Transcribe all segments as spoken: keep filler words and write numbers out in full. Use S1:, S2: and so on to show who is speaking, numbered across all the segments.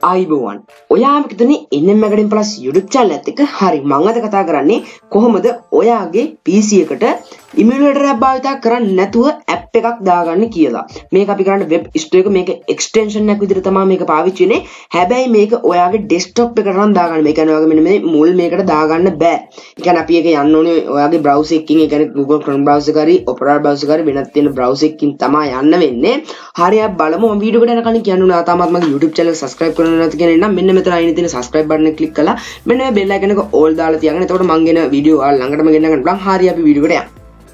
S1: ආයිබෝවන් ඔයාම කිතුනේ එන් එම් Academy Plus YouTube channel එකත් එක්ක හරි මම අද කතා කරන්නේ කොහොමද ඔයාගේ P C එකට emulator එකක් භාවිත කරන්නේ නැතුව app එකක් දාගන්න කියලා. මේක අපි කරන්නේ web store එක මේක extension එකක් විදිහට තමයි මේක පාවිච්චි වෙන්නේ. හැබැයි මේක ඔයාගේ desktop එකට නම් දාගන්න. මේ කියන්නේ ඔයාගේ මෙන්න මේ මුල් මේකට දාගන්න බෑ. ඒ කියන්නේ අපි ඒක යන්න ඕනේ ඔයාගේ browser එකකින් ඒ කියන්නේ Google Chrome browser එක හරි Opera browser එක හරි වෙනත් තියෙන browser එකකින් තමයි යන්න වෙන්නේ. හරි අපි බලමු මම වීඩියෝ එකට යනකන් කියන්න ඕනේ තාමත් මගේ YouTube channel subscribe කරන්න නැති කෙනෙක් නම් මෙන්න මෙතන අයින තියෙන subscribe button එක click කරලා මෙන්න මේ bell icon එක all දාලා තියාගන්න. එතකොට මම ගෙන වීඩියෝ ඔයාලා ළඟටම ගෙන්න ගන්න බලන්න. හරි අපි වීඩියෝ එකට යමු.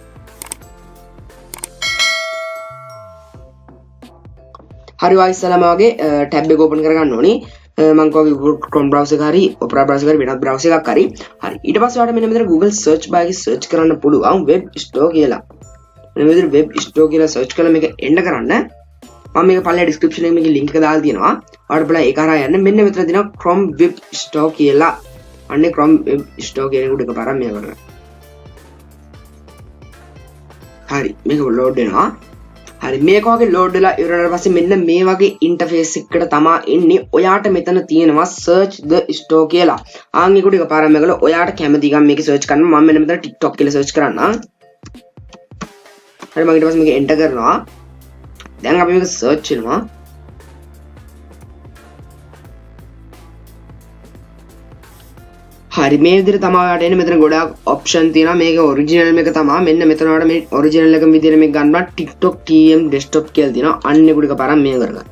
S1: හරි ඔයා ඉස්සලාම වගේ tab එක open කරගන්න ඕනේ. මම කෝගේ Google Chrome browser එක හරි Opera browser එක හරි වෙනත් browser එකක් හරි. හරි ඊට පස්සේ ඔයාලට මෙන්න මෙතන Google search bar එකේ search කරන්න පුළුවන් web store කියලා. මෙන්න මෙතන web store කියලා search කරලා මේක එන්න කරන්න. මම මේක පල්ලේ description එකේ මේකේ link එක දාලා තියෙනවා. ඔයාලට බලන්න ඒක හරහා යන්න. මෙන්න මෙතන තියෙනවා Chrome web store කියලා. අන්නේ Chrome web store කියන එක උඩ එකපාරක් මේක කරගන්න. හරි මේක load වෙනවා. හරි මේක වගේ load වෙලා ඉවරනට පස්සේ මෙන්න මේ වගේ interface එකකට තමයි එන්නේ. ඔයාට මෙතන තියෙනවා search the store කියලා. ආන් ඒක උඩ එකපාරක් මේක කරලා ඔයාට කැමති ගමන් මේක search කරන්න. මම මෙන්න මෙතන TikTok කියලා search කරන්නම්. හරි මම ඊට පස්සේ මේක enter කරනවා. දැන් අපි මේක search කරනවා. හරි මේ විදිහට තමයි ඔයාලට එන්නේ. මෙතන ගොඩාක් option තියෙනවා. මේක original එක තමයි. මෙන්න මෙතන ඔයාලට මේ original එක විදිහට මේක ගන්නවා TikTok T M desktop කියලා තියෙනවා. අන්න ඒක උඩ පාරක් මේක කරගන්න.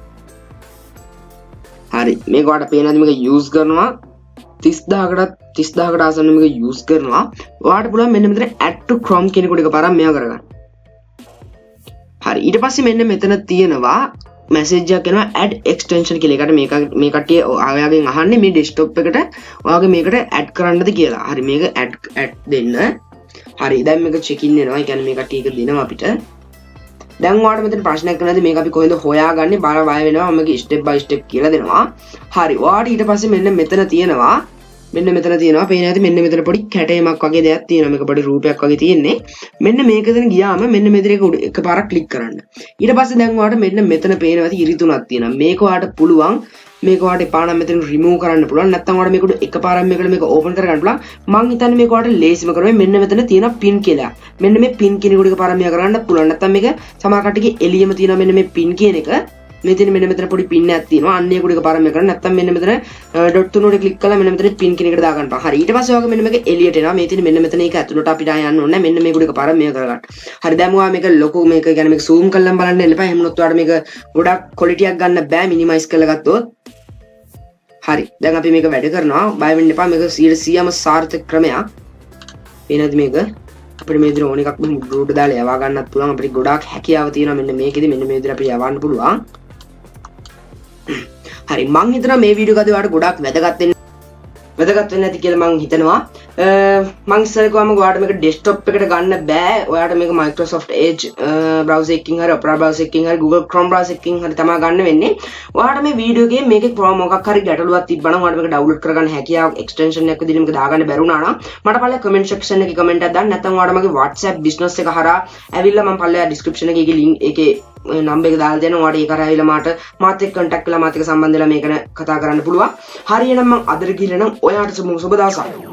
S1: හරි මේක ඔයාලට පේනවාද මේක use කරනවා තිස් දහසකට තිස් දහසකට ආසන්න මේක use කරනවා. ඔයාලට පුළුවන් මෙන්න මෙතන add to Chrome කියන එක උඩ පාරක් මේක කරගන්න. හරි ඊට පස්සේ මෙන්න මෙතන තියෙනවා message එකක් එනවා add extension කියලා. ඒකට මේක මේ කට්ටිය ඔයාගෙන් අහන්නේ මේ desktop එකට ඔයාගේ මේකට add කරන්නද කියලා. හරි මේක add add දෙන්න. හරි දැන් මේක check in වෙනවා. ඒ කියන්නේ මේ කට්ටිය එක දෙනවා අපිට. දැන් ඔයාලට මෙතන ප්‍රශ්නයක් කරනවාද මේක අපි කොහෙන්ද හොයාගන්නේ බාර බය වෙනවා. මම මේක step by step කියලා දෙනවා. හරි ඔයාලට ඊට පස්සේ මෙන්න මෙතන තියෙනවා මෙන්න මෙතන තියෙනවා පේන ඇති මෙන්න මෙතන පොඩි කැටයමක් වගේ දෙයක් තියෙනවා. මේක පොඩි රූපයක් වගේ තියෙන්නේ. මෙන්න මේකෙන් ගියාම මෙන්න මෙතන එක එකපාරක් ක්ලික් කරන්න. ඊට පස්සේ දැන් ඔයාලට මෙන්න මෙතන පේනවා ඇති ඉරි තුනක් තියෙනවා. මේක ඔයාලට පුළුවන් මේක ඔයාලට එපා නම් මෙතන remove කරන්න පුළුවන්. නැත්නම් ඔයාලට මේක එකපාරක් මේකට මේක open කරගන්න පුළුවන්. මම හිතන්නේ මේක ඔයාලට ලේසිම කරන්නේ මෙන්න මෙතන තියෙනවා pin කියලා. මෙන්න මේ pin කියන එක එකපාරක් මේක කරන්න පුළුවන්. නැත්නම් මේක සමහර කට්ටියගේ එළියම තියෙනවා මෙන්න මේ pin කියන එක. මෙතන මෙන්න මෙතන පොඩි pin එකක් තියෙනවා. අන්න ඒක උඩ එකපාරක් මේක කරන්න. නැත්නම් මෙන්න මෙතන dot තුන උඩ ක්ලික් කරලා මෙන්න මෙතන pin කියන එකට දාගන්න පා. හරි ඊට පස්සේ ඔයාගේ මෙන්න මේක එළියට එනවා. මේ තියෙන මෙන්න මෙතන ඒක ඇතුළට අපිට ආය යන්න ඕනේ. මෙන්න මේක උඩ එකපාරක් මේක කරගන්න. හරි දැන් ඔයා මේක ලොකු මේක කියන්නේ මේක zoom කරලා බලන්න එන්න එපා. එහෙම වුණොත් ඔයාලට මේක ගොඩක් quality එකක් ගන්න බෑ minimize කරලා ගත්තොත්. හරි දැන් අපි මේක වැඩ කරනවා. බය වෙන්න එපා. මේක සියයට සීයක්ම සාර්ථක ක්‍රමයක්. වෙනද මේක අපිට මේ විදිහට ඕන එකක් උඩට දාලා යවා ගන්නත් පුළුවන්. අපිට ගොඩාක් හැකියාව තියෙනවා මෙන්න මේකෙදි. මෙන්න මේ විදිහට අපි යවන්න පුළුවන්. හරි මං හිතනවා මේ වීඩියෝ එක ඔයාලට ගොඩක් වැදගත් වෙන්න වැදගත් වෙන්න ඇති කියලා මං හිතනවා. මං ඉස්සර කිව්වම ඔයාලට මේක desktop එකට ගන්න බෑ. ඔයාලට මේක Microsoft Edge browser එකකින් හරි Opera browser එකකින් හරි Google Chrome browser එකකින් හරි තමයි ගන්න වෙන්නේ. ඔයාලට මේ වීඩියෝ එකේ මේකේ මොකක් හරි ගැටලුවක් තිබ්බනම් ඔයාලට මේක download කරගන්න හැකියාව extension එකක් විදිහට මේක දාගන්න බැරුණා නම් මට පල්ලෙය comment section එකේ comment එකක් දාන්න. නැත්නම් ඔයාලට මගේ WhatsApp business එක හරහා ඇවිල්ලා මම පල්ලෙය description එකේ link එකේ නම්බර් එක දාලා දෙනවා. ඔයාලට ඒක හරහා ඇවිල්ලා මාට මාත් එක්ක contact කරලා මාත් එක්ක සම්බන්ධ වෙලා මේක කතා කරන්න පුළුවන්. හරියනම් මම අදට ගිහලා නම් ඔයාට සුබ දවසක්.